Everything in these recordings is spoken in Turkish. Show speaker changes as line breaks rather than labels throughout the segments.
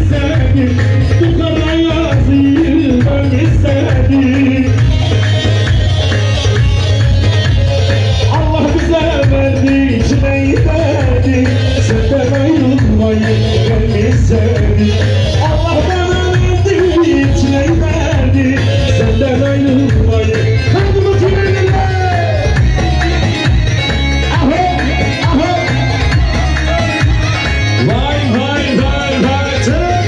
istedim, bu kara yazıyı ben istedim. Allah bize verdi, içine yedi, senden ayrılmayı ben istedim. Allah bana verdi, içine yedi, senden ayrılmayı. Kalbimi tüylerle. Aho, aho. Vay vay vay vay canım.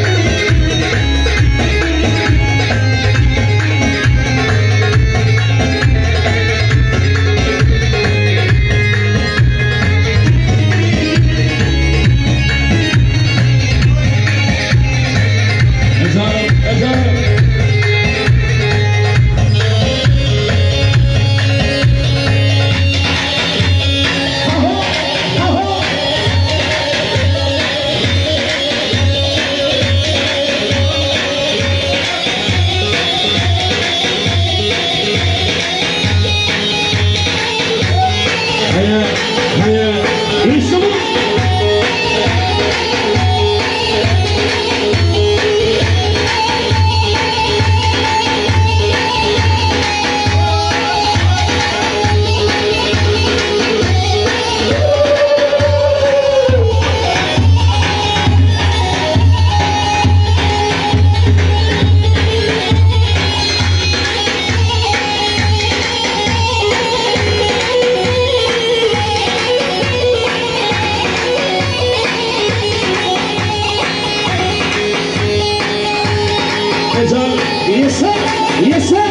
Yes sir, yes sir.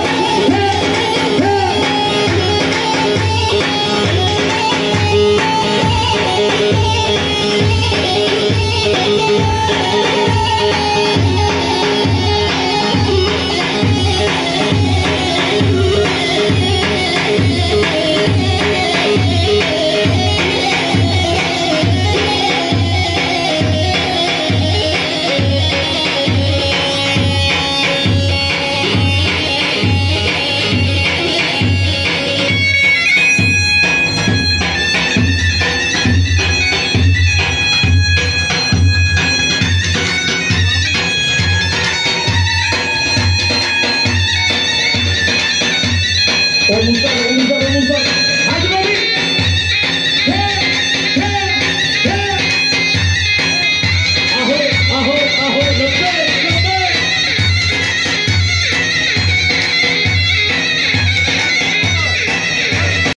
Omuzdan